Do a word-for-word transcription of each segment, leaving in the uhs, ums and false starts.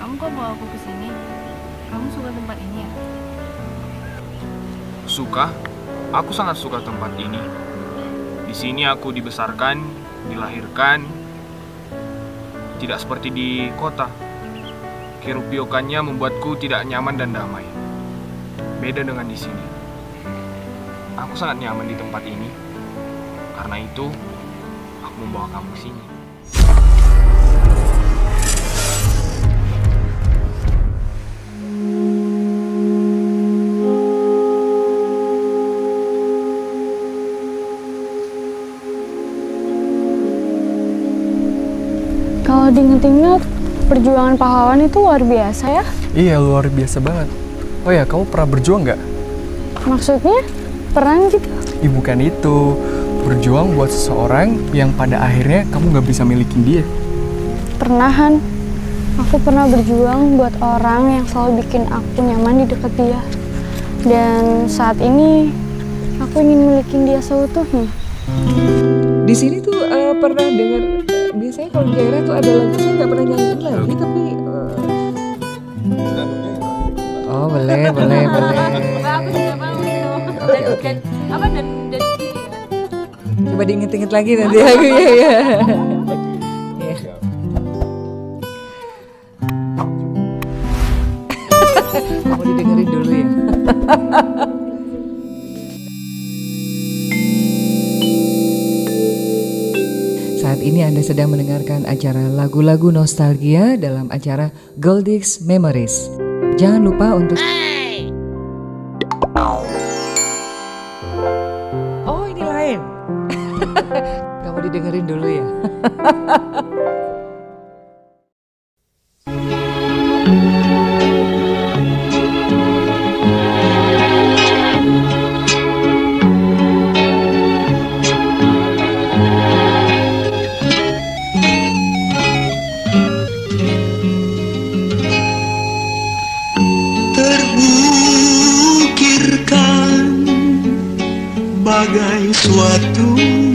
Kamu kok bawa aku ke sini? Kamu suka tempat ini ya? Suka? Aku sangat suka tempat ini. Di sini aku dibesarkan, dilahirkan. Tidak seperti di kota. Hiruk-pikukannya membuatku tidak nyaman dan damai. Beda dengan di sini. Aku sangat nyaman di tempat ini. Karena itu, aku membawa kamu ke sini. Kalau diinget-inget, perjuangan pahlawan itu luar biasa ya? Iya, luar biasa banget. Oh ya, kamu pernah berjuang nggak? Maksudnya, perang gitu? Ih, bukan itu. Berjuang buat seseorang yang pada akhirnya kamu nggak bisa milikin dia. Pernahan. Aku pernah berjuang buat orang yang selalu bikin aku nyaman di dekat dia. Dan saat ini, aku ingin milikin dia seutuhnya. Di sini tuh uh, pernah dengar, uh, biasanya kalau di daerah tuh ada lagu, saya nggak pernah nyanyiin lagi, tapi uh... oh boleh boleh boleh. Aku juga mau itu. Oke oke. Apa dan dan ini kan? Coba diinget-inget lagi nanti aku ya ya. Kamu didengerin dulu ya. Saat ini Anda sedang mendengarkan acara lagu-lagu nostalgia dalam acara Goldix Memories. Jangan lupa untuk... Oh, ini lain. Kamu didengerin dulu ya. Bagai suatu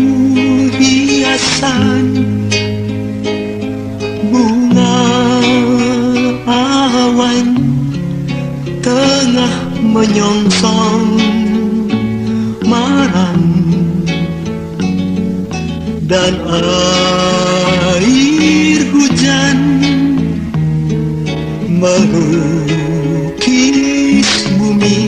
hiasan bunga awan tengah menyongsong malam dan air hujan melukis bumi.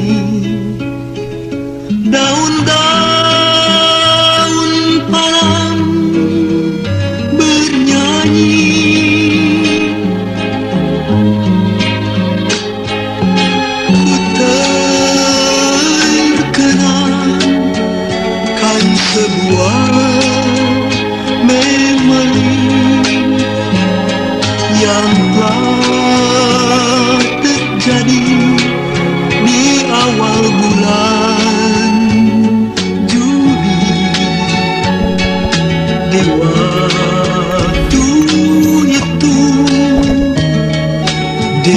Daun-daun malam bernyanyi, ku terkenangkan sebuah memori yang telah terjadi di awal bulan di waktu itu, di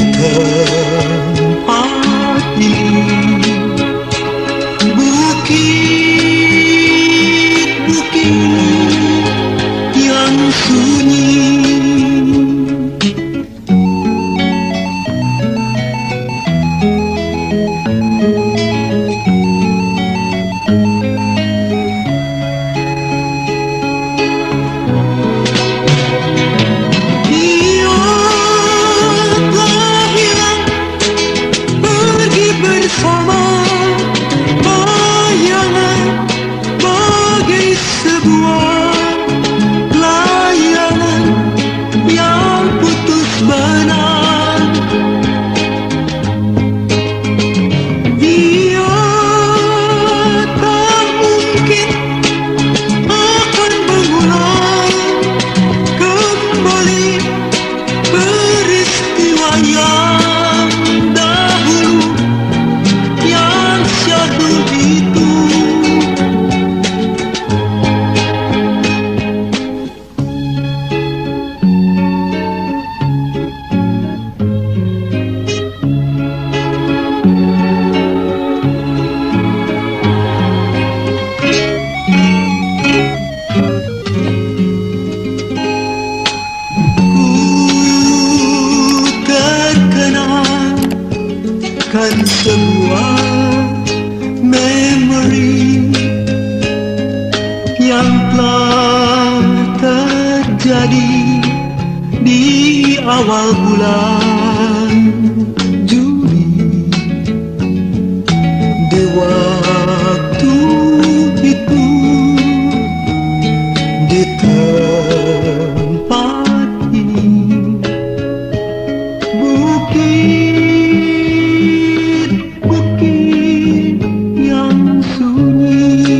tempat ini, bukit-bukit yang sunyi. Bayangan bagai sebuah layangan terjadi di awal bulan Juli. Di waktu itu, di tempat ini, bukit-bukit yang sunyi,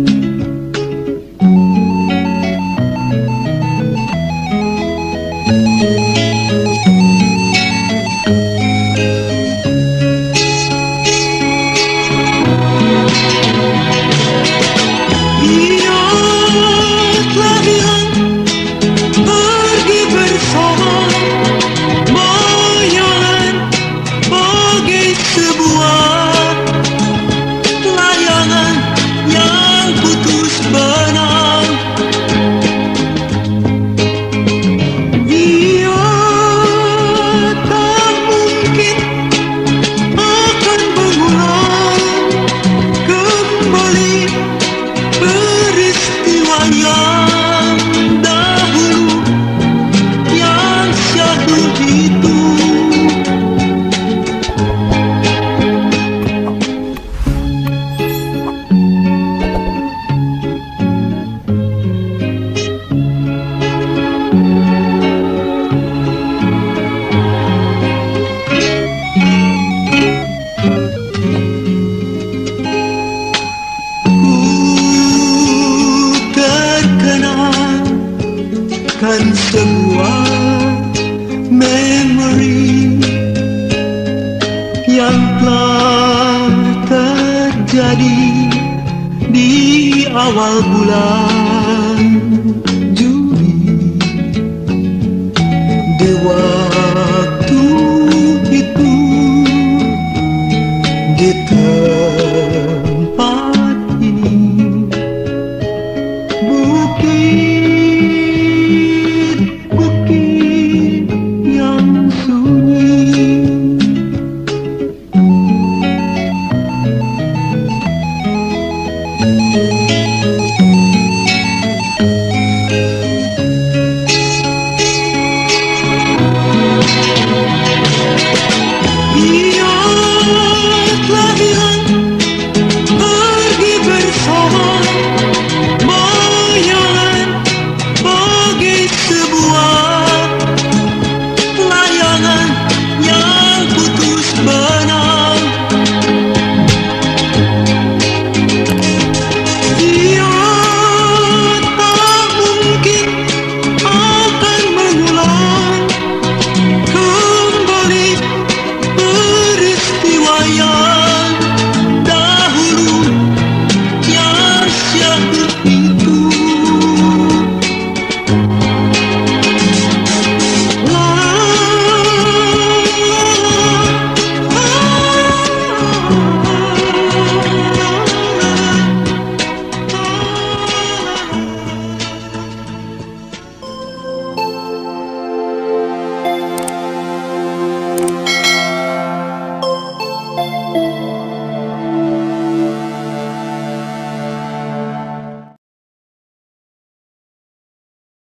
kan sebuah memori yang telah terjadi di awal bulan Juli. Di waktu itu, di